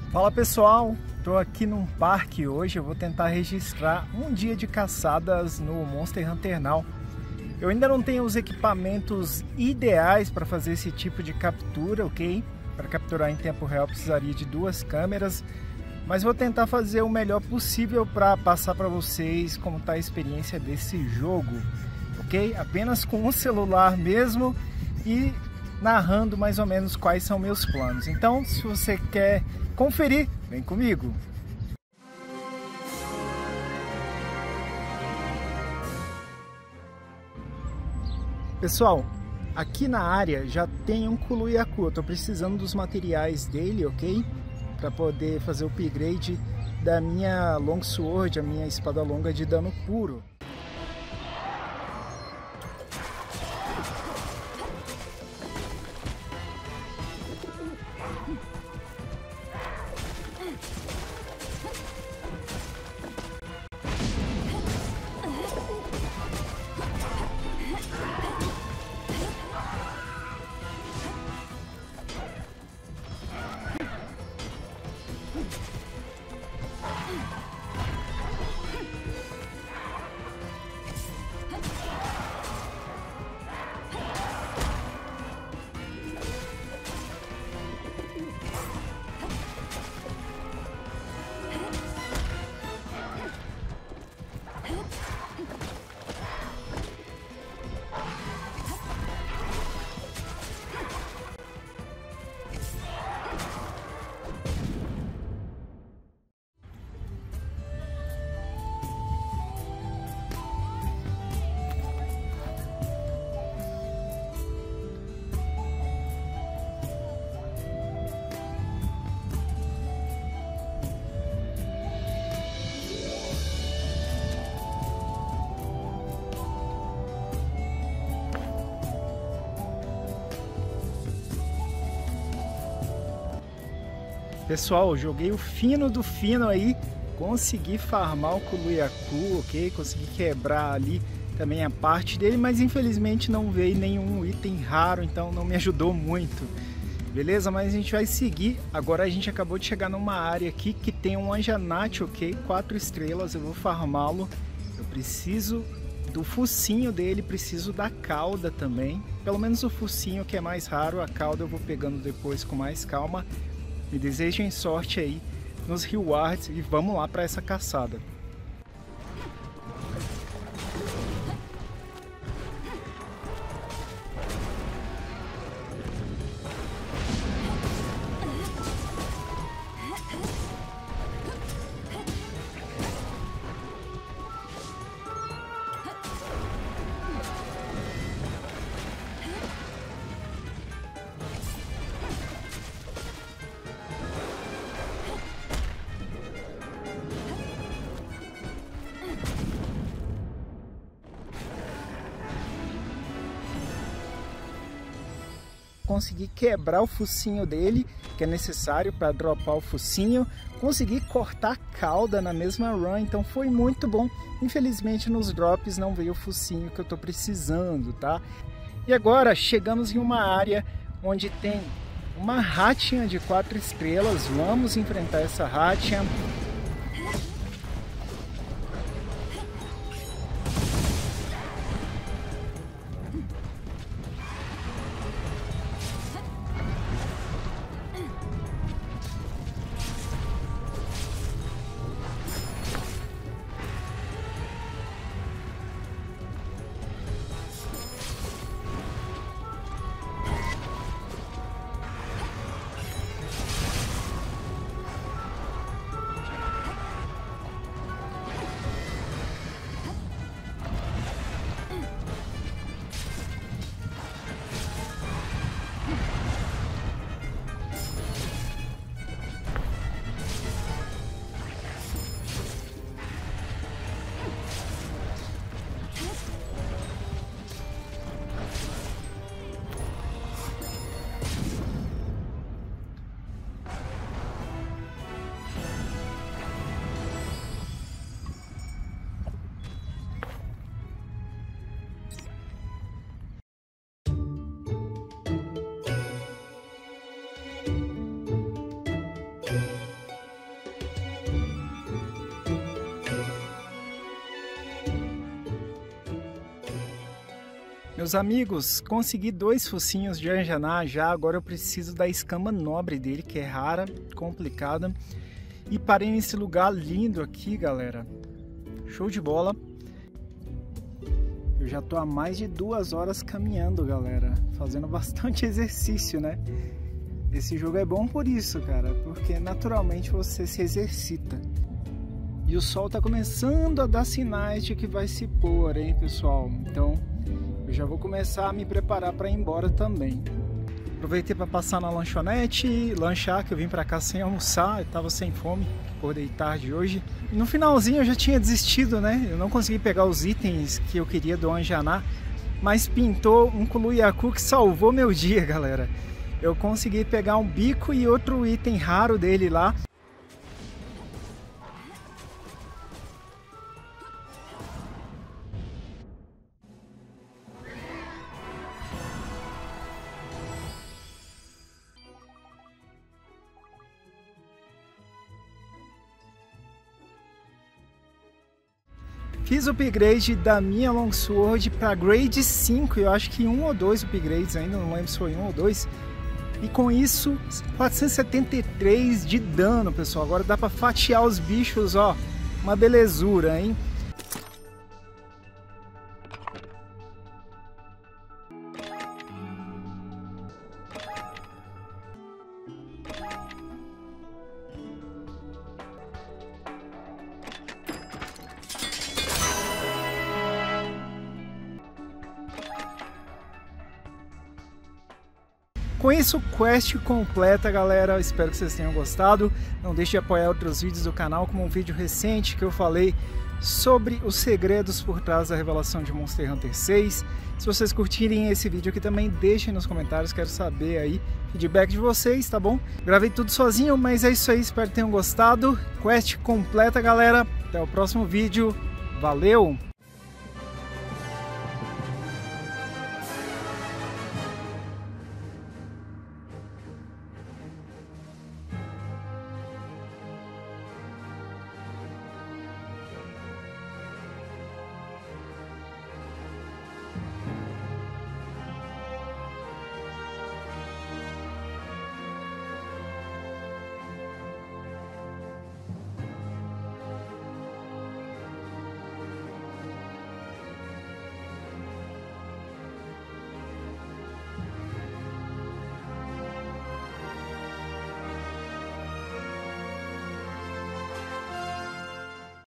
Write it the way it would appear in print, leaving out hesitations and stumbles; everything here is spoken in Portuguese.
Fala pessoal, estou aqui num parque hoje. Eu vou tentar registrar um dia de caçadas no Monster Hunter Now. Eu ainda não tenho os equipamentos ideais para fazer esse tipo de captura, ok? Para capturar em tempo real precisaria de 2 câmeras, mas vou tentar fazer o melhor possível para passar para vocês como está a experiência desse jogo, ok? Apenas com um celular mesmo e narrando mais ou menos quais são meus planos. Então, se você quer conferir, vem comigo! Pessoal, aqui na área já tem um Kulu-Ya-Ku. Eu estou precisando dos materiais dele, ok? Para poder fazer o upgrade da minha Longsword, a minha espada longa de dano puro. Pessoal, joguei o fino do fino aí, consegui farmar o Kulu-Ya-Ku, ok? Consegui quebrar ali também a parte dele, mas infelizmente não veio nenhum item raro, então não me ajudou muito. Beleza? Mas a gente vai seguir. Agora a gente acabou de chegar numa área aqui que tem um Anjanate, ok? 4 estrelas, eu vou farmá-lo. Eu preciso do focinho dele, preciso da cauda também. Pelo menos o focinho que é mais raro, a cauda eu vou pegando depois com mais calma. Me desejem sorte aí nos rewards e vamos lá para essa caçada. Consegui quebrar o focinho dele, que é necessário para dropar o focinho. Consegui cortar a cauda na mesma run, então foi muito bom. Infelizmente nos drops não veio o focinho que eu estou precisando, tá? E agora chegamos em uma área onde tem uma ratinha de 4 estrelas. Vamos enfrentar essa ratinha. Meus amigos, consegui 2 focinhos de Anjanath já, agora eu preciso da escama nobre dele, que é rara, complicada. E parei nesse lugar lindo aqui, galera. Show de bola. Eu já tô há mais de 2 horas caminhando, galera, fazendo bastante exercício, né? Esse jogo é bom por isso, cara, porque naturalmente você se exercita. E o sol tá começando a dar sinais de que vai se pôr, hein, pessoal? Então, eu já vou começar a me preparar para ir embora também. Aproveitei para passar na lanchonete, lanchar, que eu vim para cá sem almoçar, eu tava sem fome, acordei tarde hoje. No finalzinho eu já tinha desistido, né? Eu não consegui pegar os itens que eu queria do Anjanath, mas pintou um Cthulhu que salvou meu dia, galera. Eu consegui pegar um bico e outro item raro dele lá. Fiz o upgrade da minha Longsword para grade 5, eu acho que 1 ou 2 upgrades ainda, não lembro se foi 1 ou 2. E com isso, 473 de dano, pessoal. Agora dá para fatiar os bichos, ó, uma belezura, hein? Com isso, quest completa, galera. Espero que vocês tenham gostado. Não deixe de apoiar outros vídeos do canal, como um vídeo recente que eu falei sobre os segredos por trás da revelação de Monster Hunter 6. Se vocês curtirem esse vídeo aqui também, deixem nos comentários, quero saber aí feedback de vocês, tá bom? Gravei tudo sozinho, mas é isso aí, espero que tenham gostado. Quest completa, galera. Até o próximo vídeo. Valeu!